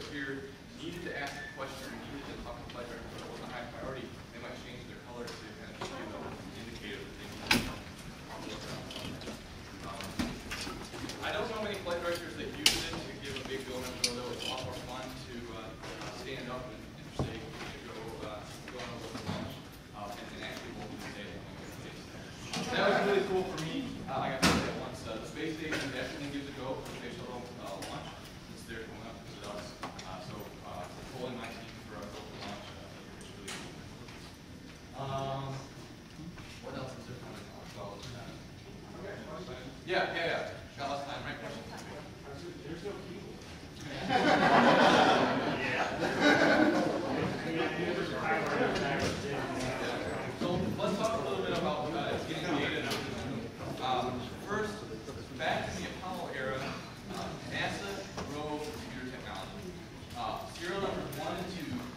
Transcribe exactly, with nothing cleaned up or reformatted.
here needed to ask a question or needed to talk to flight directors, but it wasn't a high priority, they might change their color to kind of give an indicator that they can work on. Um, I don't know many flight directors that use it to give a big go no go, though. It's a lot more fun to uh, stand up and, and say, go, uh, go on over the launch, um, and, and actually hold the table. That was really cool for me. Uh, I got to say that once. Uh, the space station definitely gives a go for the space shuttle uh, launch. It's there coming up because it does. Uh, so uh, pulling my team for a go for launch uh, is really cool. Um, what else is there coming on? Well, uh, okay. Yeah, yeah, yeah. Got lots of time, right? There's no people. So let's talk a little bit about uh, getting data. Um, first, back in the